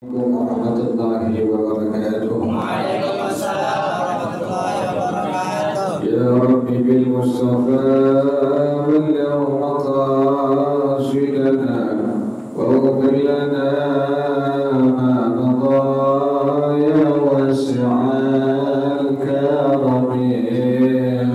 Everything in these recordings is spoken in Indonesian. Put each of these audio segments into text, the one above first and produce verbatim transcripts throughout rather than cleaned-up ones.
warahmatullahi wabarakatuh. Waalaikumsalam warahmatullahi wabarakatuh. Ya Rabbi bil Mustafa balligh maqasidana waghfir lana ma madha ya wasi'al karamin.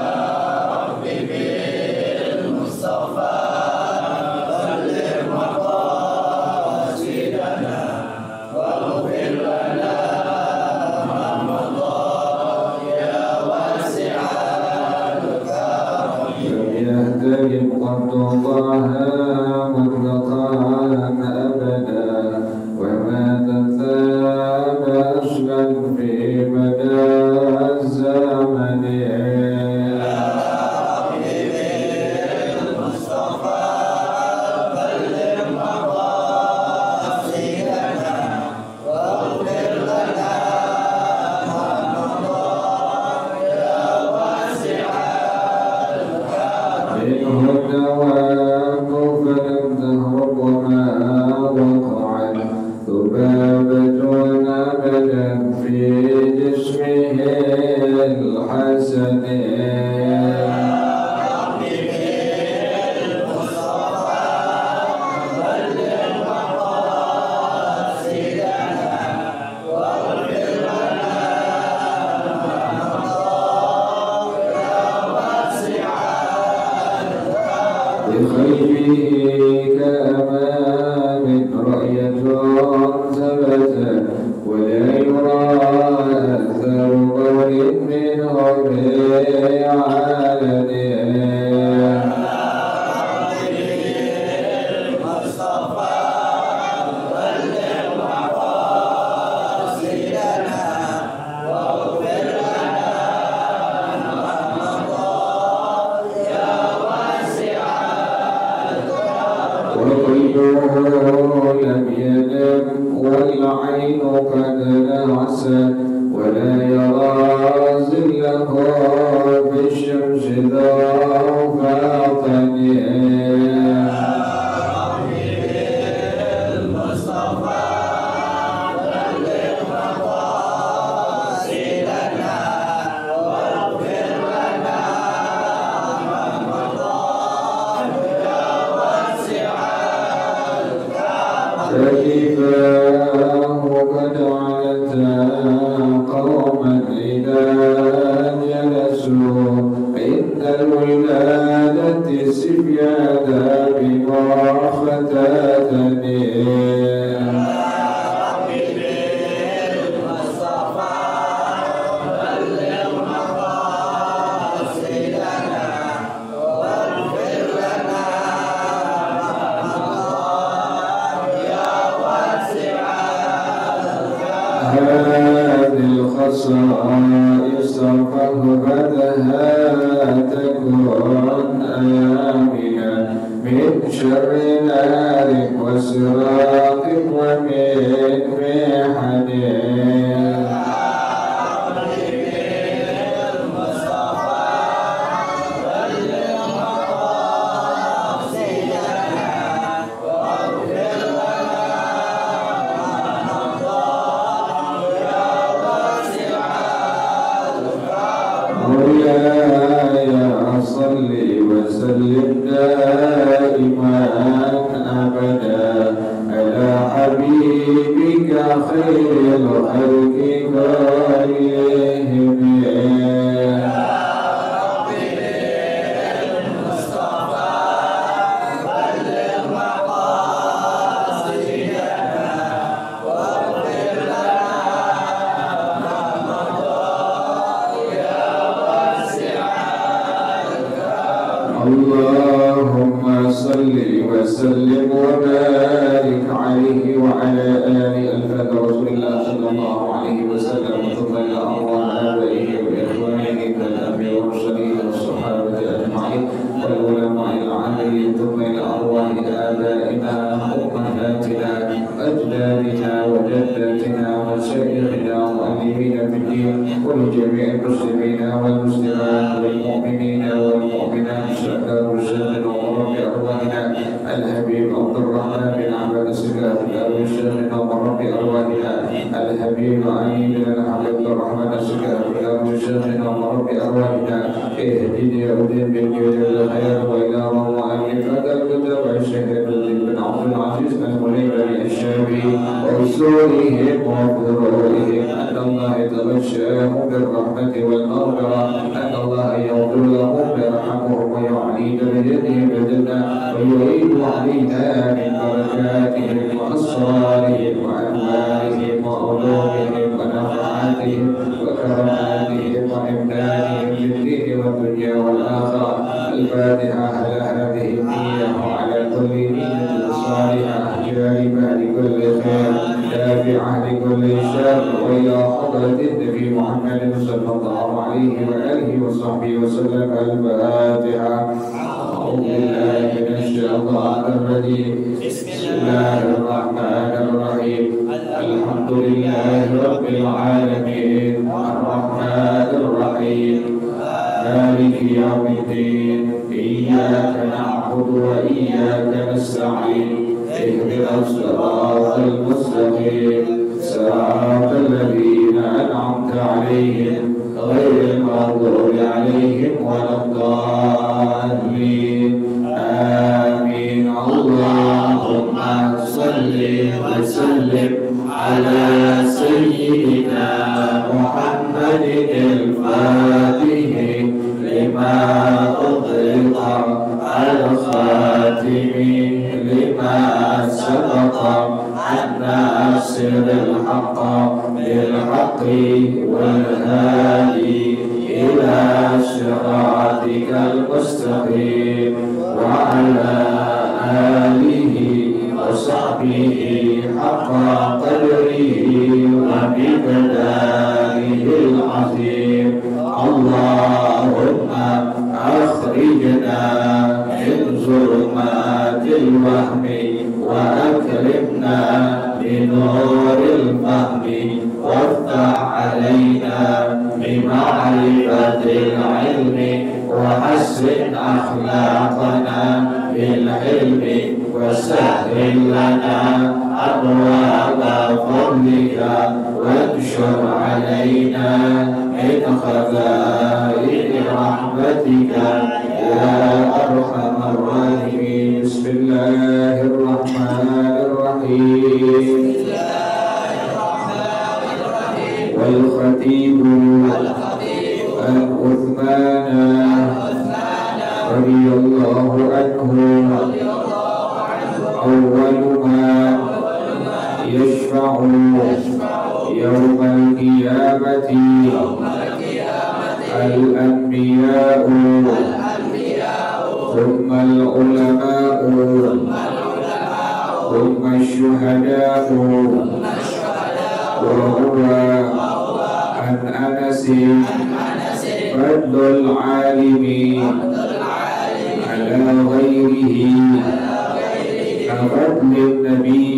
ولجميع المسلمين والمسلمات والمؤمنين والمؤمنات شهداء رسالة ورب أرواحنا الحبيب عبد الرحمن بن عباس الله الشيخنا ورب أرواحنا الحبيب علي بن الحبيب الرحمن السكر يا شيخنا ورب أرواحنا اهدني أودين بالجود الخير وإلى مؤلف هذا الكتاب الشيخ بن عبد العزيز المليك الشافعي وأصولهم وفروعهم أن الله يتغشاهم بالرحمة والمغفرة أن الله يغفر لهم ويرحمهم ويعلي درجتهم بالجنة ويعيد علينا من بركاتهم وأسرارهم وأموالهم وعلومهم ونفعاتهم وكراماتهم وإمدادهم للدين والدنيا والآخرة. الفاتحة على هذه النية وعلى كل نية صالحة جالبة لكل خير دافعة لكل شر وإلى حضرة النبي محمد صلى الله عليه وآله وصحبه وسلم. الفاتحة. أعوذ بالله من الشيطان الرجيم. بسم الله الرحمن الرحيم. الحمد لله رب العالمين الرحمن الرحيم مالك يوم الدين إياك نعبد وإياك نستعين اهدنا الصراط المستقيم صراط الذين أنعمت عليهم غير المغضوب عليهم ولا الضالين آمين. اللهم صل وسلم على سيدنا محمد الفاتح لما أغلق الخاتم لما سبق الناصر الحق بالحق والهادي إلى صراطك المستقيم وعلى آله وصحبه حق قدره ومقداره العظيم. اللهم أخرجنا من ظلمات الوهم وأكرمنا بنور الفهم وافتح علينا بمعرفة العلم وحسن أخلاقنا بالحلم وسهل لنا أبواب فضلك وانشر علينا من خزائن رحمتك يا أرحم الراحمين. بسم الله الرحمن الرحيم. والخطيب عن عثمان رضي الله عنه أول ما يشفع يوم القيامة الأنبياء ثم العلماء ثم الشهداء. وهو عن أنس فضل العالم على غيره كفضل النبي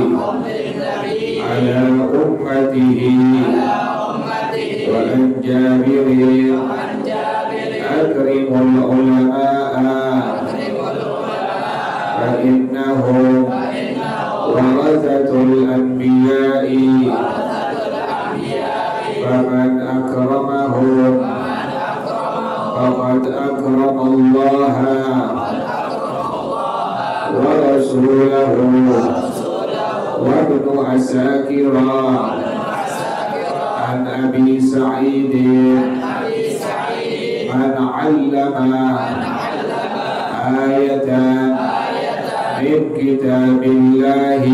على أمته. وعن جابر أكرم العلماء فإنهم ورثة الأنبياء فمن أكرمهم فقد أكرم الله ورسوله. وابن عساكر عن أبي سعيد من علم آية من كتاب الله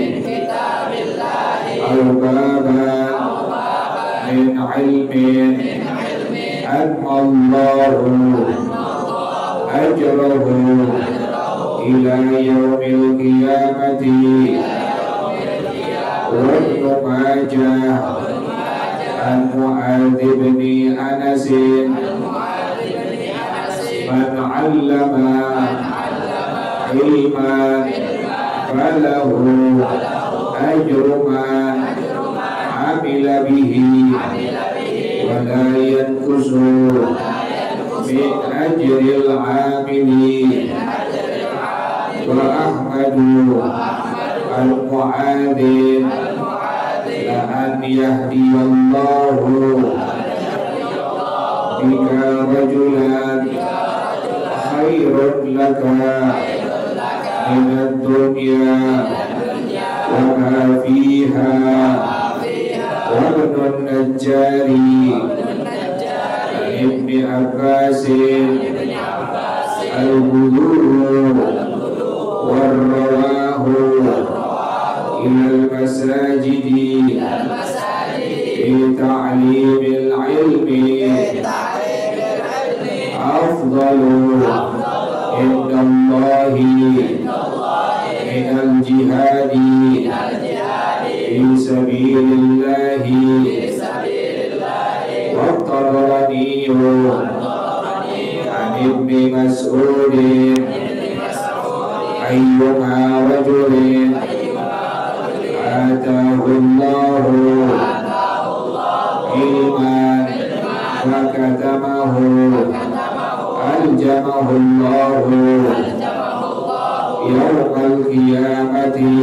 أو بابا من علم أنمى الله أجره إلى يوم القيامة. وابن ماجه عن معاذ بن أنس من علم علما فله أجر من عمل به ولا ينقص من أجر العاملين. وأحمد المعاذ لأن yahdiyallahu bika rajulan khairun laka minad dunya wa ma fiha wa ibnun najjari ibni Abbasin al-Budur warrawahu ilal masajidi fi ta'limil ilmi afdalu indallahi minal jihadi fi sabilillahi wa tabaraniyu an ibni mas'udin ayyuma rajulin ataahu Allahu ilman wa katamahu aljamahu Allahu yawmal qiyamati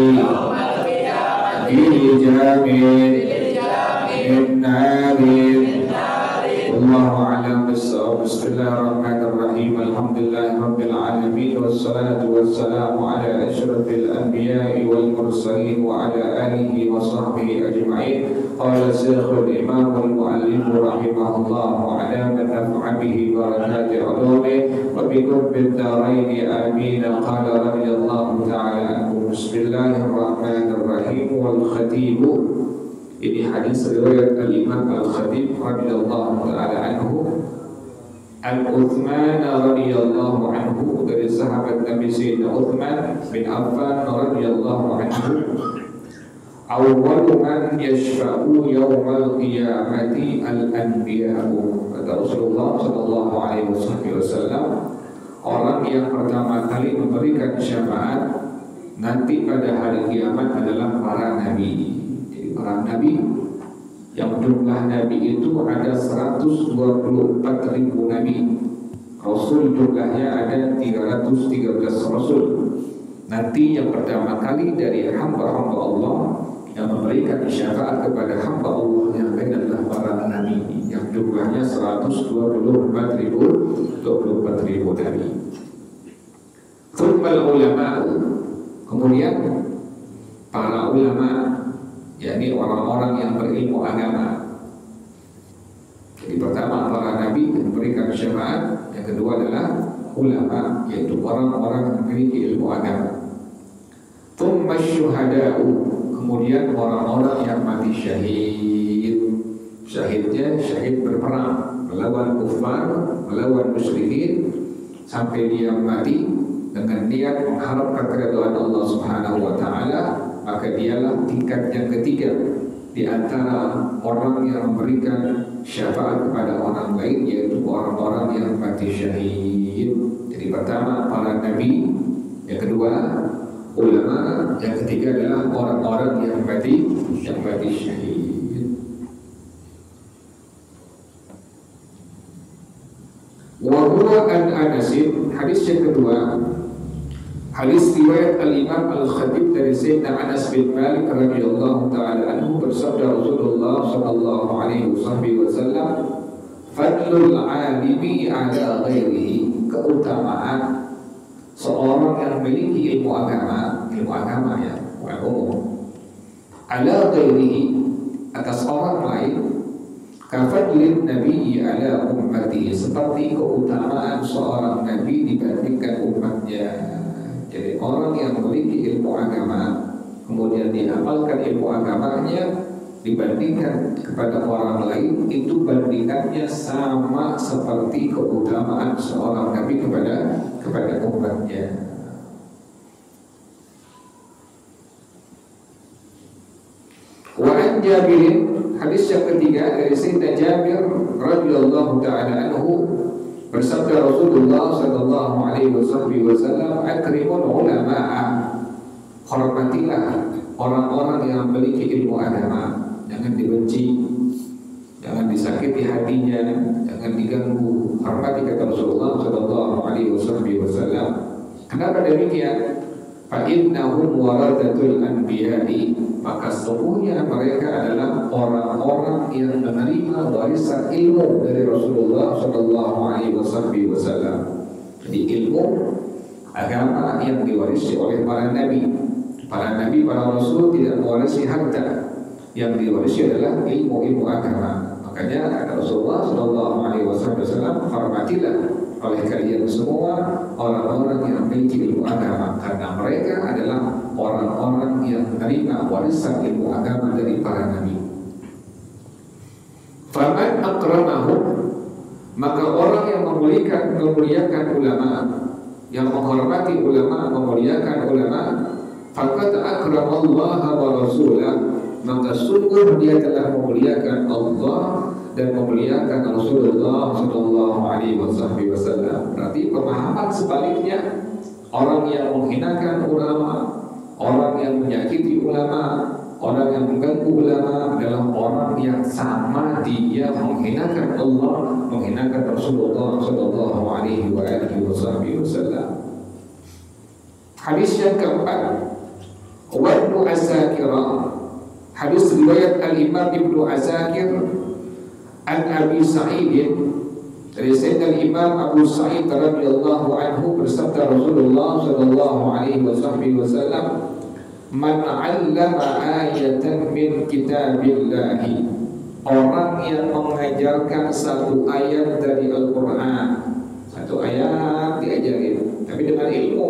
fi jamin min narin. Wallahu a'lam bissawab. Bismillahirrahmanirrahim. Alhamdulillahirabbil alamin wassalatu wassalamu ala asyrafil anbiya'i wal mursalin wa ala alihi wa sahbihi ajma'in. Qala Syekhul Imam wal Mu'allim rahimahullah wa ala man nafa'a bihi barakati ulumi wa bi qurbil darain amin. Qala radhiyallahu ta'ala anhu. Bismillahirrahmanirrahim. Wal khatib, ini hadis riwayat al-Imam Al-Khatib radhiyallahu ta'ala anhu, Al-Uthman radhiyallahu anhu, dari sahabat Nabi Sayyidina Uthman bin Affan radhiyallahu anhu, awwalu man yashfa'u yawmal qiyamati al-anbiya'u. Kata Rasulullah sallallahu alaihi wasallam, orang yang pertama kali memberikan syafaat nanti pada hari kiamat adalah para nabi. Para nabi, yang jumlah nabi itu ada seratus dua puluh empat ribu nabi. Rasul jumlahnya ada tiga ratus tiga belas rasul. Nanti yang pertama kali dari hamba-hamba Allah yang memberikan syafaat kepada hamba Allah yang lain adalah para nabi, yang jumlahnya seratus dua puluh empat ribu nabi. Tsummal ulama, kemudian para ulama, yakni orang-orang yang berilmu agama. Jadi pertama para nabi memberikan syafaat, yang kedua adalah ulama, yaitu orang-orang yang memiliki ilmu agama. Tsumma syuhada'u, kemudian orang-orang yang mati syahid. Syahidnya syahid berperang melawan kufar, melawan musyrikin, sampai dia mati dengan niat mengharapkan keridhaan Allah Subhanahu wa taala, maka dialah tingkat yang ketiga di antara orang yang memberikan syafaat kepada orang lain, yaitu orang-orang yang mati syahid. Jadi pertama para nabi, yang kedua ulama, yang ketiga adalah orang-orang yang mati yang mati syahid. Wa huwa an Anas, hadis yang kedua, hadis riwayat al-Imam Al-Khatib dari Sayyidina Anas bin Malik radhiyallahu ta'ala anhu, bersabda Rasulullah sallallahu alaihi wasallam, fadlul alimi ala ghairihi, keutamaan seorang yang memiliki ilmu agama, ilmu agama ya, umum, ala ghairihi, atas orang lain, kafadlin nabi ala ummati, seperti keutamaan seorang nabi dibandingkan umatnya. Jadi orang yang memiliki ilmu agama kemudian diamalkan ilmu agamanya dibandingkan kepada orang lain, itu bandingannya sama seperti keutamaan seorang nabi kepada kepada umatnya. Wa an Jabirin, hadis yang ketiga dari Sayyidina Jabir radhiyallahu ta'ala anhu, bersabda Rasulullah sallallahu alaihi wasallam, akrimul ulama'a, hormatilah orang-orang yang memiliki ilmu agama, jangan dibenci, jangan disakiti hatinya, jangan diganggu, hormati, kata Rasulullah sallallahu alaihi wasallam. Kenapa demikian? Fa innahum waradatul anbiya'i, maka sesungguhnya mereka adalah orang orang yang menerima warisan ilmu dari Rasulullah Shallallahu Alaihi Wasallam. Jadi ilmu agama yang diwarisi oleh para nabi. Para nabi, para rasul tidak mewarisi harta. Yang diwarisi adalah ilmu-ilmu agama. Makanya Rasulullah Shallallahu Alaihi Wasallam, hormatilah oleh kalian semua orang-orang yang memiliki ilmu agama, karena mereka adalah orang-orang yang menerima warisan ilmu agama dari para nabi. Faman akramahum, maka orang yang memuliakan memuliakan ulama, yang menghormati ulama, memuliakan ulama, faqad akramallaha wa rasulah, maka sungguh dia telah memuliakan Allah dan memuliakan Rasulullah Shallallahu Alaihi Wasallam. Berarti pemahaman sebaliknya, orang yang menghinakan ulama, orang yang menyakiti ulama, orang yang mengganggu ulama adalah orang yang sama dia menghinakan Allah, menghinakan Rasulullah Shallallahu Alaihi Wasallam. Hadis yang keempat, Ibnu Asakir, hadis riwayat Al-Imam Ibnu Asakir an Abi Sa'id, dari Sayyidina Imam Abu Sa'id radhiyallahu anhu, bersabda Rasulullah sallallahu alaihi wasallam, man 'allama ayatan min kitabillah, orang yang mengajarkan satu ayat dari Al-Qur'an, satu ayat diajarin tapi dengan ilmu.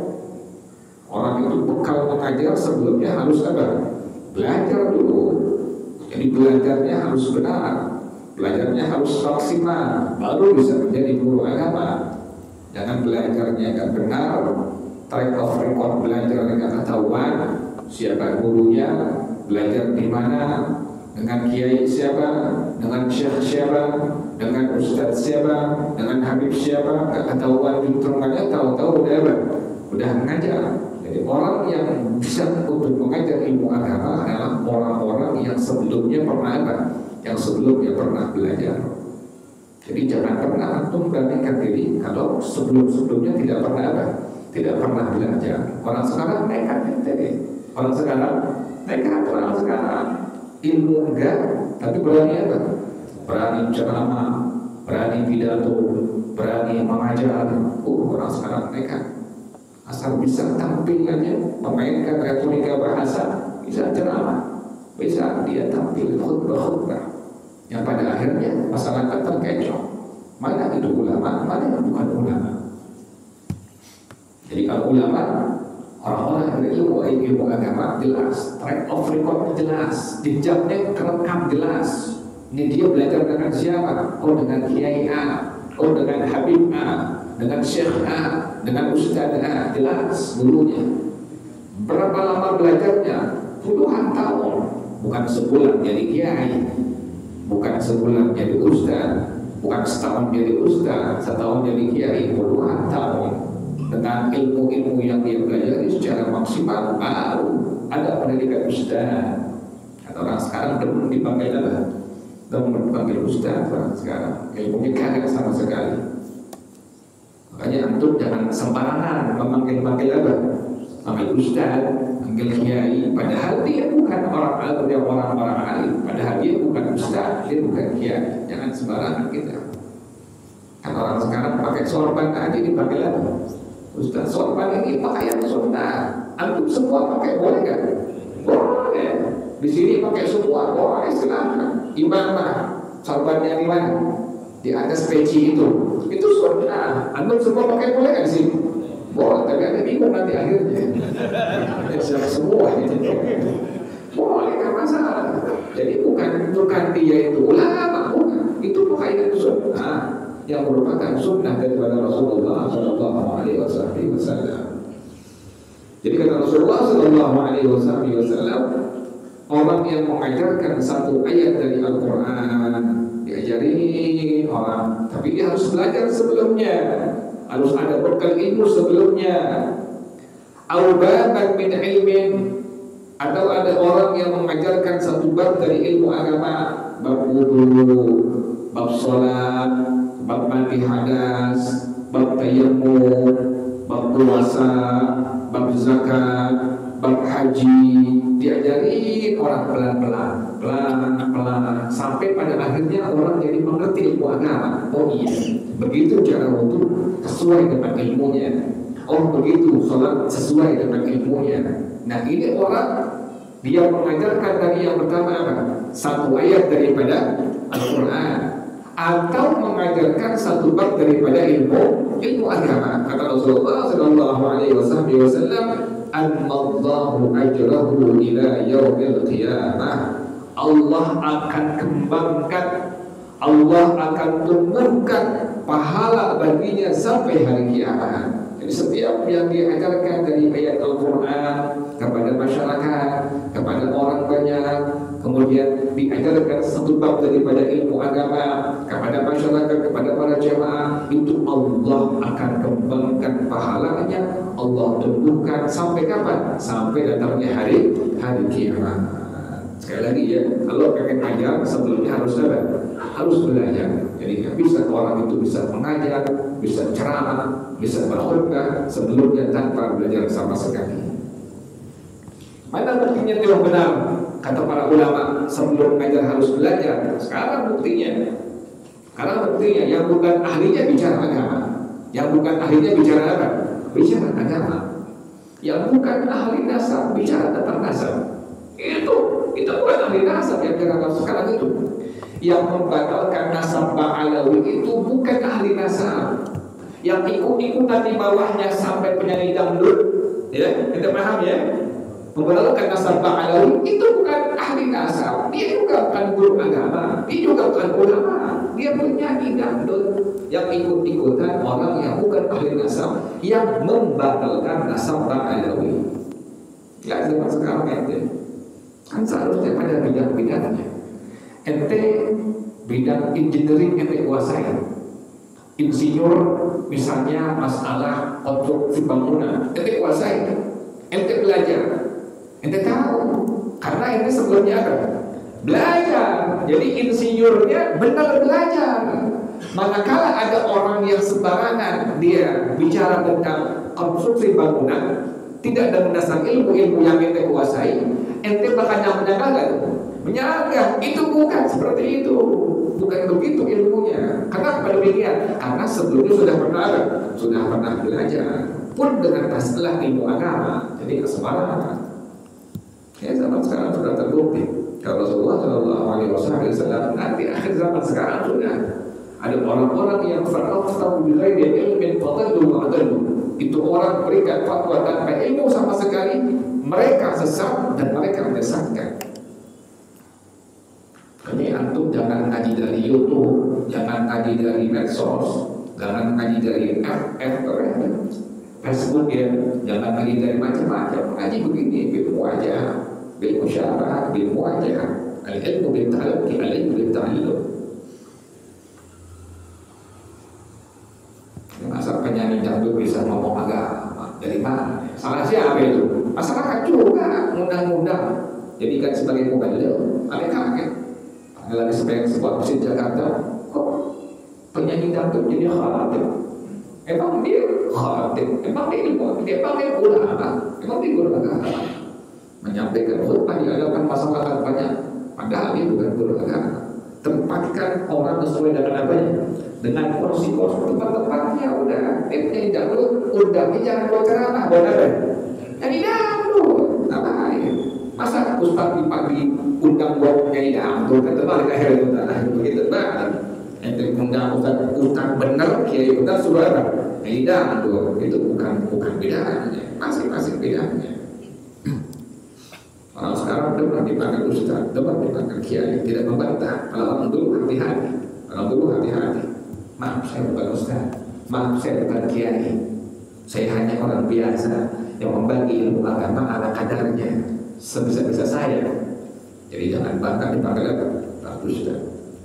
Orang itu bekal mengajar sebelumnya harus apa? Belajar dulu. Jadi belajarnya harus benar, belajarnya harus maksimal, baru bisa menjadi guru agama. Jangan belajarnya nggak benar, track of record belajar nggak ketahuan, siapa gurunya, belajar di mana, dengan kiai siapa, dengan syekh siapa, dengan ustadz siapa, dengan habib siapa, nggak ketahuan juntrungannya, tahu-tahu udah apa? Udah mengajar. Jadi orang yang bisa untuk mengajar ilmu agama adalah orang-orang yang sebelumnya pernah apa? Yang sebelumnya pernah belajar. Jadi jangan pernah antum beranikan diri kalau sebelum-sebelumnya tidak pernah apa? Tidak pernah belajar. Orang sekarang nekat ente. Orang sekarang nekat, orang sekarang ilmu enggak, tapi berani apa? Berani ceramah, berani pidato, berani mengajar. Oh, orang sekarang nekat. Asal bisa tampilannya, memainkan retorika bahasa, bisa ceramah, bisa dia tampil khutbah-khutbah yang pada akhirnya masyarakat terkecoh. Mana itu ulama, mana yang bukan ulama. Jadi kalau ulama, orang-orang yang berilmu ilmu agama jelas, track of record jelas, jejaknya terekam jelas. Ini dia belajar dengan siapa? Oh, dengan Kiai A, oh dengan Habib A, dengan Syekh A, dengan Ustaz A, jelas gurunya. Berapa lama belajarnya? Puluhan tahun. Bukan sebulan jadi kiai, bukan sebulan jadi ustaz, bukan setahun jadi ustaz, setahun jadi kiai, puluhan tahun. Dengan ilmu-ilmu yang dia pelajari secara maksimal, baru ada pendidikan ustaz. Kata orang sekarang belum dipanggil apa? Belum dipanggil ustaz orang sekarang. Ilmunya kagak sama sekali. Makanya antum jangan sembarangan memanggil-manggil apa? Panggil ustaz, panggil kiai, padahal dia bukan orang alim, dia orang-orang alim. Padahal dia bukan ustaz, dia bukan kiai. Jangan sembarangan kita. Kan orang sekarang pakai sorban aja dipanggil apa? Ustaz. Sorban ini pakaian sunnah. Antum semua pakai, boleh kan? Boleh. Di sini pakai semua, boleh, silakan. Imamah, sorbannya di mana? Di atas peci itu. Itu sunnah. Antum semua pakai, boleh kan sih? Boleh, tapi ada bingung nanti akhirnya. Siapa semua itu. Boleh, kan masalah. Jadi bukan bukan dia itu ulama, bukan. Itu pakaian sunnah yang merupakan sunnah daripada Rasulullah Shallallahu Alaihi Wasallam. Jadi kata Rasulullah Shallallahu Alaihi Wasallam, orang yang mengajarkan satu ayat dari Al-Quran, diajari orang, tapi dia harus belajar sebelumnya, harus ada bekal ilmu sebelumnya. Al-baban min ilmin, atau ada orang yang mengajarkan satu bab dari ilmu agama, bab wudu, bab sholat, bab mandi hadas, bab tayammum, bab puasa, bab zakat, bab haji, diajarin orang pelan-pelan, pelan-pelan, sampai pada akhirnya orang jadi mengerti ilmu agama. Oh iya, begitu cara wudhu sesuai dengan ilmunya. Oh begitu, sholat sesuai dengan ilmunya. Nah ini orang dia mengajarkan dari yang pertama apa? Satu ayat daripada Al-Quran, atau mengajarkan satu bab daripada ilmu ilmu agama. Kata Rasulullah Sallallahu Alaihi Wasallam, "An-Allahu ajrahu ila yaumil qiyamah." Allah akan kembangkan, Allah akan tumbuhkan pahala baginya sampai hari kiamat. Jadi setiap yang diajarkan dari ayat Al-Quran kepada masyarakat, kepada orang banyak, kemudian diajarkan satu bab daripada ilmu agama kepada masyarakat, kepada para jemaah, itu Allah akan kembangkan pahalanya, Allah tumbuhkan sampai kapan? Sampai datangnya hari hari kiamat. Sekali lagi ya, kalau pengen ajar sebelumnya harus apa? Harus belajar. Jadi nggak bisa orang itu bisa mengajar, bisa ceramah, bisa berkhutbah sebelumnya tanpa belajar sama sekali. Mana buktinya itu yang benar? Kata para ulama, sebelum mengajar harus belajar. Sekarang buktinya, sekarang buktinya yang bukan ahlinya bicara agama, yang bukan ahlinya bicara apa? Bicara agama. Yang bukan ahli nasab bicara tentang nasab. Itu, itu bukan ahli nasab yang bicara sekarang itu. Yang membatalkan nasab Ba'alawi itu bukan ahli nasab. Yang ikut-ikutan di bawahnya sampai penyanyi dangdut, ya, kita paham ya? Membatalkan nasab Ba'alawi itu bukan ahli nasab. Dia juga bukan guru agama, dia juga bukan ulama, dia penyanyi dangdut. Yang ikut-ikutan orang yang bukan ahli nasab, yang membatalkan nasab Ba'alawi. Ya, zaman sekarang ente kan seharusnya pada bidang-bidangnya. Ente bidang engineering ente kuasai. Insinyur misalnya masalah konstruksi bangunan ente kuasai, ente belajar, ente tahu, karena ini sebelumnya ada belajar. Jadi insinyurnya benar belajar. Manakala ada orang yang sembarangan dia bicara tentang konstruksi bangunan tidak dengan dasar ilmu-ilmu yang ente kuasai, ente bakal nyangka-nyangka menyangka itu bukan seperti itu, bukan begitu ilmunya. Kenapa demikian? Karena sebelumnya sudah pernah ada, sudah pernah belajar pun dengan masalah ilmu agama. Jadi kesembarangan. Ya, zaman sekarang sudah terbukti. Kalau Rasulullah Shallallahu Alaihi Wasallam nanti akhir zaman sekarang sudah ada orang-orang yang fatwa bilai dia ilmu fadlu ma'adlu. Itu orang berikan fatwa tanpa ilmu sama sekali, mereka sesat dan mereka menyesatkan. Jadi antum jangan ngaji dari YouTube, jangan ngaji dari medsos, jangan ngaji dari F F Facebook ya, jangan ngaji dari macam-macam. Ngaji begini, ilmu aja, ilmu syarah, ilmu aja. Al-ilmu bil ta'allum, al-ilmu bil ta'allum. Masa penyanyi dangdut bisa ngomong agama dari mana? Salah siapa itu? Masyarakat juga ngundang-ngundang jadikan sebagai mubalik. Ada kaget. Lagi sebagai sebuah masjid Jakarta, kok penyanyi dangdut jadi khatib? Emang dia khatib? Emang dia ilmu? Dia emang dia ulama? Emang dia guru agama? Menyampaikan khutbah di hadapan masyarakat banyak, padahal dia bukan guru agama. Tempatkan orang sesuai dengan apanya, dengan porsi-porsi tempat-tempatnya. Udah, dia penyanyi dangdut, undangnya jangan buat ceramah, buat apa? Nyanyi dangdut, ngapain? Masa Ustaz di pagi undang buat nyanyi dangdut, kan terbalik akhirnya itu tanah begitu banget. Ente undang Ustaz Ustaz bener, kiai bener suruh apa? Nyanyi dangdut, itu bukan bukan bedanya, masing-masing bedanya. Orang sekarang depan dipanggil Ustaz, depan dipanggil kiai, tidak membantah. Kalau orang dulu hati-hati, orang dulu hati-hati. Maaf saya bukan Ustaz, maaf saya bukan kiai, saya hanya orang biasa yang membagi ilmu agama ala kadarnya, sebisa-bisa saya. Jadi jangan bangga dipanggil apa? Pak Ustaz.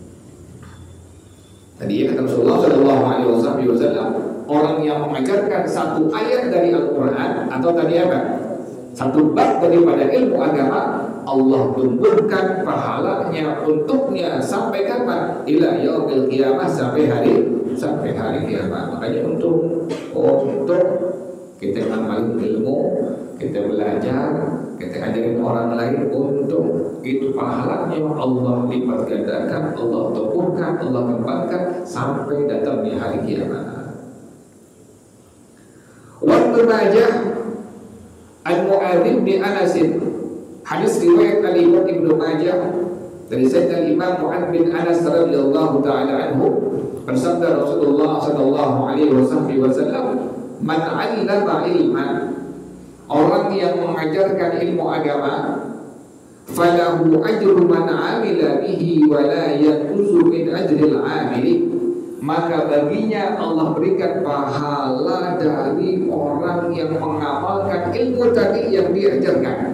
Tadi kata Rasulullah Shallallahu Alaihi Wasallam, orang yang mengajarkan satu ayat dari Al-Quran atau tadi apa? Satu bab daripada ilmu agama, Allah tumbuhkan pahalanya untuknya sampai kapan? Ila yaumil qiyamah, sampai hari sampai hari kiamat. Makanya untuk untuk kita ngamalin ilmu, kita belajar, kita ajarin orang lain untuk itu pahalanya Allah lipat gandakan, Allah tepukan, Allah kembangkan sampai datangnya hari kiamat. Wa Ibnu Majah Al-Mu'adzim bin Anas, hadis riwayat Al-Imam Ibnu Majah dari Sayyidina Imam Mu'adz bin Anas radhiyallahu taala anhu, bersabda Rasulullah sallallahu alaihi wasallam, man 'allama ilman, orang yang mengajarkan ilmu agama, falahu ajru man 'amila bihi wa la yanqusu min ajril 'amili, maka baginya Allah berikan pahala dari orang yang mengamalkan ilmu tadi yang diajarkan.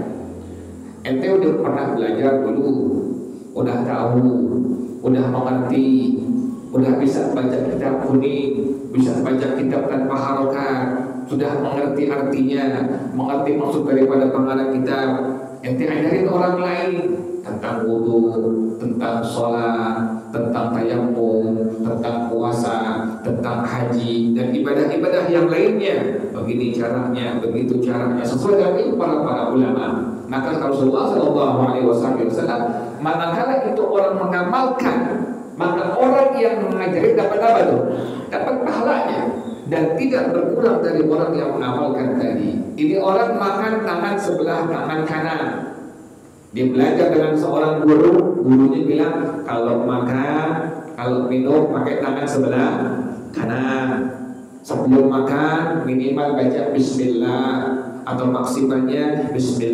Ente udah pernah belajar dulu, udah tahu, udah mengerti, udah bisa baca kitab kuning, bisa baca kitab tanpa harokat, sudah mengerti artinya, mengerti maksud daripada pengarang kitab. Ente ajarin orang lain tentang wudu, tentang sholat, tentang tayammum, tentang puasa, tentang haji dan ibadah-ibadah yang lainnya. Begini caranya, begitu caranya, sesuai dengan para para ulama. Maka Rasulullah Shallallahu Alaihi Wasallam, manakala itu orang mengamalkan, maka orang yang mengajari dapat apa tuh? Dapat pahalanya dan tidak berkurang dari orang yang mengamalkan tadi. Ini orang makan tangan sebelah tangan kanan. Dia belajar dengan seorang guru, gurunya bilang kalau makan, kalau minum pakai tangan sebelah kanan. Sebelum makan minimal baca Bismillah atau maksimalnya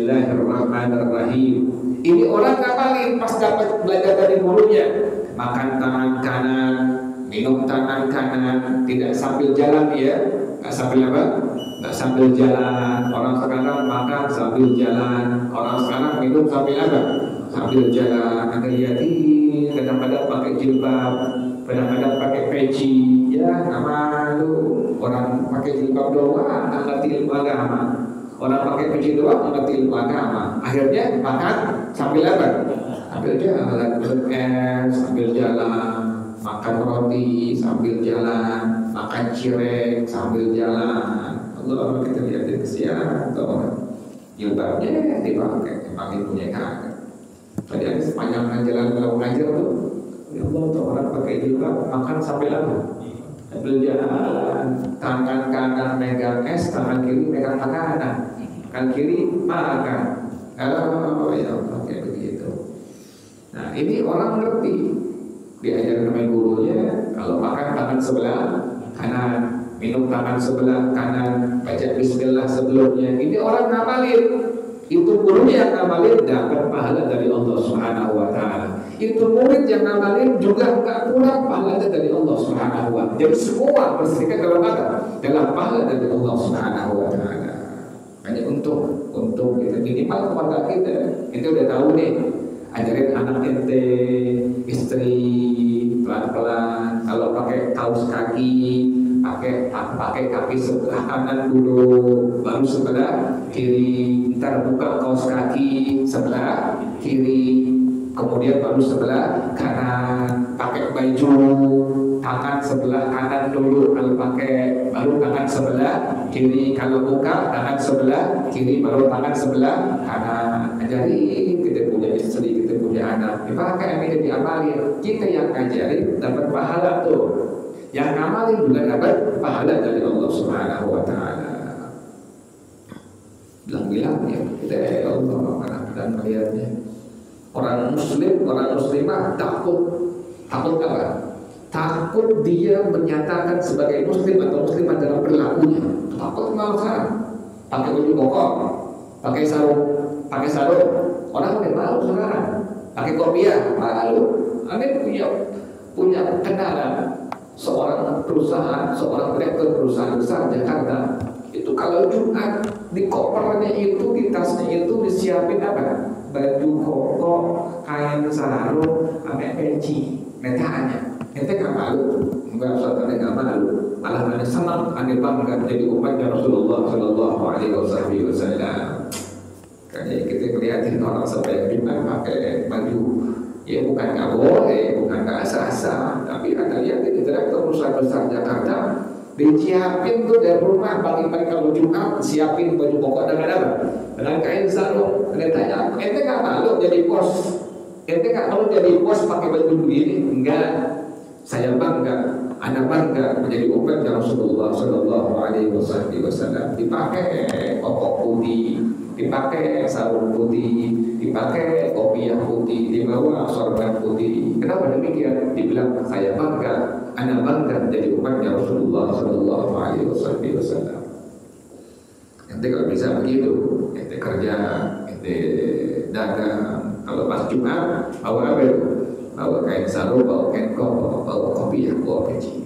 Bismillahirrahmanirrahim. Ini orang ngapalin pas dapat belajar dari gurunya. Makan tangan kanan, minum tangan kanan, tidak sambil jalan ya, nggak sambil apa? Nggak sambil jalan. Orang sekarang makan sambil jalan, orang sekarang minum sambil apa? Sambil jalan. Ada yatim, kadang-kadang pakai jilbab, kadang-kadang pakai peci, ya nggak malu. Orang pakai jilbab doang, nggak ngerti ilmu agama. Orang pakai peci doang, nggak ngerti ilmu agama. Akhirnya makan sambil apa? Sambil jalan, es, sambil jalan, makan roti sambil jalan, makan cireng sambil jalan. Allah, kita lihat di kesian atau jilbabnya dipakai, emang punya kakak. Tadi ada sepanjang jalan kalau ngajar tuh, ya Allah tuh orang pakai jilbab makan sambil apa? Sambil jalan, tangan kanan megang es, tangan kiri megang makanan, tangan kiri makan. Oh ya Allah, kayak begitu. Nah ini orang ngerti, diajar sama gurunya kalau makan tangan sebelah kanan, minum tangan sebelah kanan, baca Bismillah sebelumnya. Ini orang ngamalin, itu gurunya yang ngamalin dapat pahala dari Allah Subhanahu Wa Taala. Itu murid yang ngamalin juga nggak kurang pahalanya dari Allah Subhanahu Wa Taala. Jadi semua berserikat dalam apa? Dalam pahala dari Allah Subhanahu Wa Taala. Hanya untuk untuk kita minimal keluarga kita, kita udah tahu nih. Ajarin anak ente, istri pelan-pelan. Kalau pakai kaos kaki, pakai pakai kaki sebelah kanan dulu, baru sebelah kiri. Ntar buka kaos kaki sebelah kiri, kemudian baru sebelah kanan. Pakai baju, tangan sebelah kanan dulu kalau pakai, baru tangan sebelah kiri. Kalau buka tangan sebelah kiri, baru tangan sebelah kanan. Ajarin, kita punya istri, kita punya anak, dipakai ini diamalin. Kita yang ngajarin dapat pahala tuh, yang ngamalin juga dapat pahala dari Allah Subhanahu Wa Taala. Bilang-bilang ya kita ya Allah dan melihatnya orang muslim, orang muslimah takut, takut apa? Takut dia menyatakan sebagai muslim atau muslimah dalam perilakunya. Takut malah pakai baju koko, pakai sarung, pakai sarung. Orang udah malu sekarang. Pakai kopiah, malu. Anda punya punya kenalan seorang perusahaan, seorang direktur perusahaan besar Jakarta. Itu kalau Jumat di kopernya itu, di tasnya itu disiapin apa? Baju koko, kain sarung, pakai peci, metaannya. Ente gak malu? Enggak, Ustaz, ente gak malu. Malah ente senang, ente bangga jadi umatnya Rasulullah Sallallahu Alaihi Wasallam. Karena kita ngeliatin orang sampai Jumat pakai baju, ya bukan nggak boleh, bukan nggak asa-asa, tapi ada yang di direktur perusahaan besar Jakarta Disiapin tuh dari rumah pagi-pagi kalau Jumat, siapin baju koko dengan apa? Dengan kain sarung. Dia tanya, ente nggak malu jadi bos? Ente nggak malu jadi bos pakai baju begini? Enggak. Saya bangga, anak bangga menjadi umat Rasulullah Shallallahu Alaihi Wasallam. Dipakai koko putih, dipakai sarung putih, dipakai kopiah putih, dibawa sorban putih. Kenapa demikian? Dibilang saya bangga, anak bangga menjadi umatnya Rasulullah Shallallahu Alaihi Wasallam. Nanti kalau bisa begitu, ente kerja, ente dagang. Kalau pas Jumat, bawa apa itu? Bawa kain sarung, bawa kain koko, bawa kopiah, bawa peci.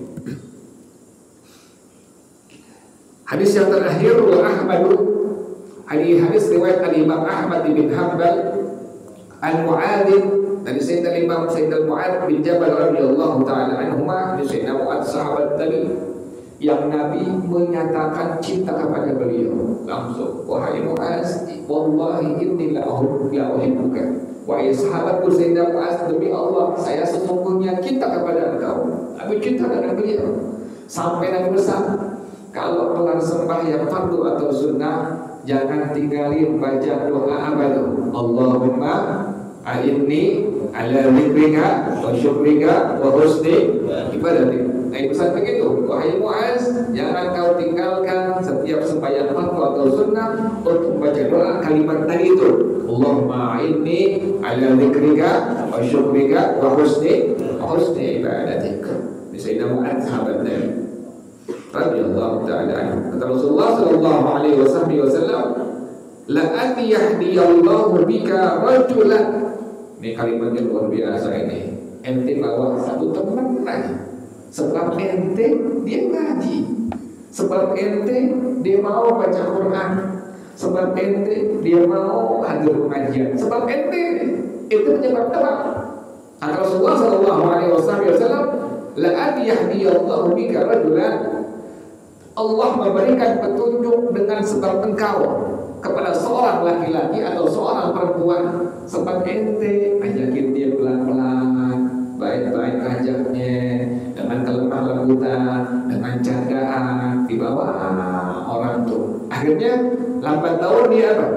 Hadis yang terakhir, wa Ahmadu. Hadis riwayat Al-Imam Ahmad bin Hanbal Al-Mu'adz dari Sayyidina Imam Sayyidina Mu'adz bin Jabal radhiyallahu taala anhuma, Sayyidina Mu'adz sahabat Nabi yang Nabi menyatakan cinta kepada beliau langsung, wahai Mu'adz, wallahi inni la uhibbuka. Wahai sahabatku Sayyidina Mu'adz, demi Allah saya sesungguhnya cinta kepada engkau. Nabi cinta dengan beliau sampai Nabi besar. Kalau kelar sembahyang fardu atau sunnah, jangan tinggalin baca doa apa itu? Allahumma a'inni ala dzikrika wa syukrika wa husni ibadatik. Nah, pesan begitu. Wahai Mu'adz, jangan kau tinggalkan setiap sembahyang fardu atau sunnah untuk baca doa kalimat tadi itu. Allahumma a'inni ala dzikrika wa syukrika wa husni wa husni ibadatik. Sayyidina Mu'adz sahabat Nabi radhiyallahu ta'ala anhu. Kata Rasulullah sallallahu alaihi wasallam, la an yahdiyallahu bika rajulan. Ini kalimatnya luar biasa ini. Ente bawa satu teman lagi. Sebab ente dia ngaji. Sebab ente dia mau baca Quran. Sebab ente dia mau hadir pengajian. Sebab ente itu menyebab apa? Kata Rasulullah sallallahu alaihi wasallam, la an yahdiyallahu bika rajulan. Allah memberikan petunjuk dengan sebab engkau kepada seorang laki-laki atau seorang perempuan. Sebab ente ajakin dia pelan-pelan, baik-baik ajaknya, dengan kelemah lembutan, dengan candaan, di bawah orang tuh. Akhirnya lambat tahun dia apa?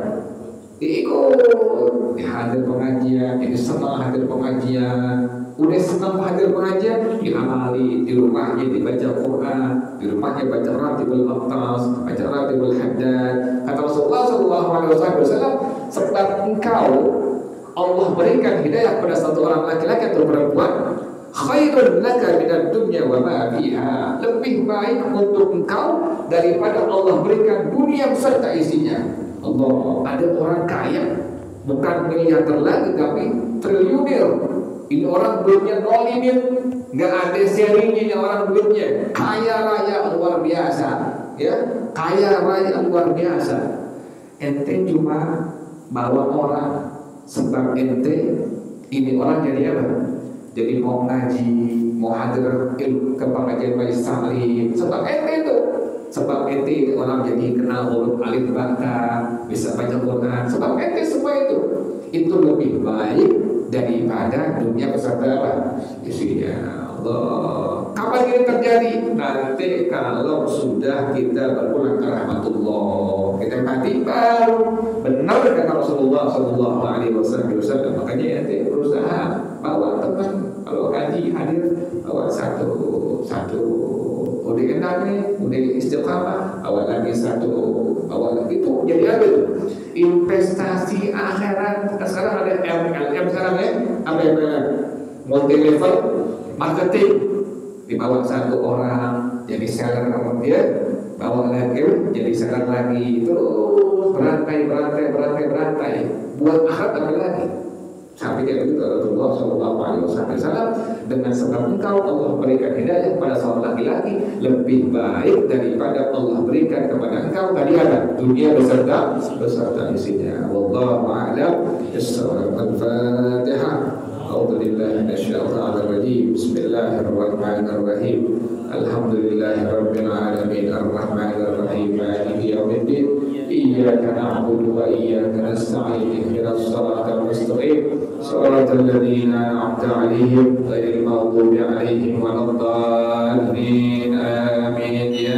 Diikut, dia hadir pengajian, dia senang hadir pengajian. Udah senang hadir pengajian, diamali di rumahnya dibaca Quran, di rumahnya baca Ratibul Aqtas, baca Ratibul Haddad. Kata Rasulullah sallallahu alaihi wasallam, sebab engkau Allah berikan hidayah pada satu orang laki-laki atau perempuan, khairun laka minad dunya wa ma fiha. Lebih baik untuk engkau daripada Allah berikan dunia beserta isinya. Allah, ada orang kaya, bukan miliarder lagi tapi triliuner. Ini orang duitnya nol limit, nggak ada sharingnya orang duitnya, kaya raya luar biasa, ya, kaya raya luar biasa. Ente cuma bawa orang, sebab ente ini orang jadi apa? Jadi mau ngaji, mau hadir ke pengajian majelis taklim, sebab ente itu, sebab ente ini orang jadi kenal huruf alif bata, bisa baca Quran, sebab ente semua itu, itu lebih baik daripada dunia beserta apa? Isinya. Allah. Kapan ini terjadi? Nanti kalau sudah kita berpulang ke rahmatullah, kita mati baru benar kata Rasulullah Sallallahu Alaihi Wasallam. Makanya nanti berusaha bawa teman, kalau haji hadir bawa satu satu. Udah enak nih, udah istiqamah, bawa lagi satu, bawa lagi itu. Jadi apa itu? Investasi akhirat. Sekarang ada M L M sekarang ya, apa yang bilang multi level marketing, dibawa satu orang jadi seller dia, bawa lagi jadi seller lagi, terus berantai berantai berantai berantai buat akhirat apa lagi? Sampai kayak begitu Rasulullah Shallallahu Alaihi Wasallam, dengan sebab engkau Allah berikan hidayah kepada seorang laki-laki lebih baik daripada Allah berikan kepada engkau tadi ada dunia beserta beserta isinya. Wallahu a'lam bishawab. Al-Fatihah. A'udzubillahi minasyaitonir rajim. Bismillahirrahmanirrahim. Alhamdulillahirabbil alamin arrahmanir rahim maliki yaumiddin. Iyyaka na'budu wa iyyaka nasta'in. Ihdinas siratal mustaqim. Shiratal ladzina an'amta 'alaihim ghairil maghdubi 'alaihim waladdallin. Amin.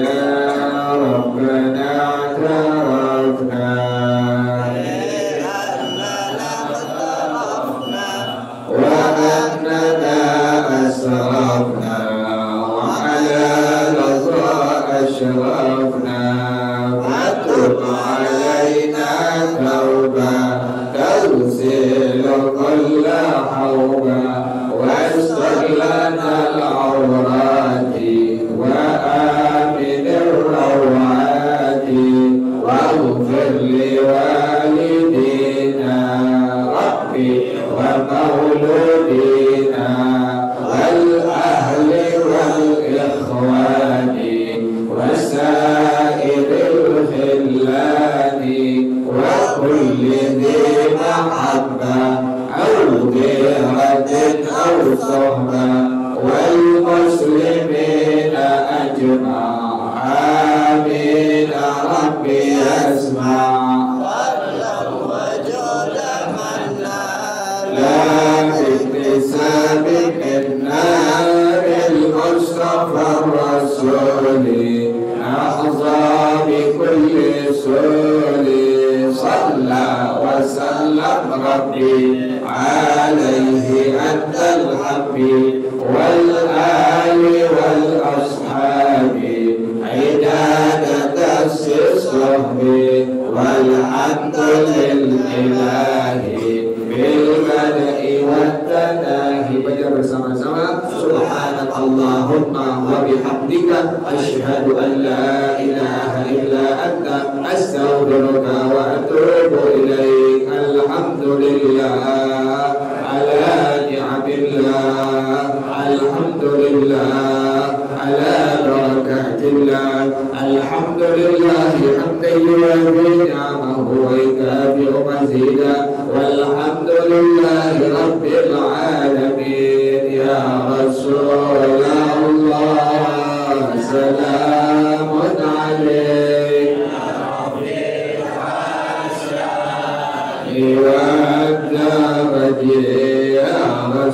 أننا أسرفنا وعلى لظى أشرفنا فتب علينا توبة تغسل كل حوبة واستر لنا العورات وآمن الروعات واغفر لوالدينا ربي ومولودينا والأهل والإخوان وسائر الخلان وكل ذي محبة أو غيرة أو صحبة والمسلمين أجمع آمين ربي أسمع لا اكتساب النار المصطفى الرسول أحظى بكل سول صلى وسلم ربي عليه أنت الحبيب والآل والأصحاب عدادة الصحب والحمد لله بالبدء والتناهي. Baca bersama-sama Subhanakallahumma wa bihamdika asyhadu an la ilaha illa anta astaghfiruka wa atubu ilaik. Alhamdulillah ala ni'amillah, alhamdulillah ala barakatillah, alhamdulillah hamdan yuwafi ni'amahu wa yukafi'u mazidah, walhamdulillah rabbil alamin. Ya Rasulullah salamun alaik wa daraji. Ya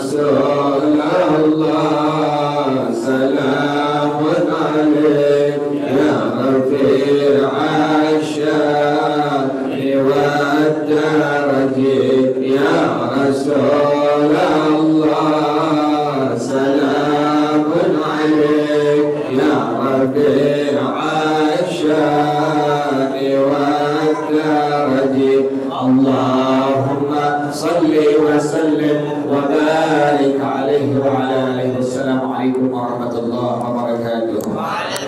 Rasulullah salamun alaik ya rafi' asyam wa daraji. Ya Rasulullah salamun alaik ya rafi' asyam wa daraji. Allahumma salli wa sallim wa barik alaihi wa ala alihi. Wassalamualaikum warahmatullahi wabarakatuh.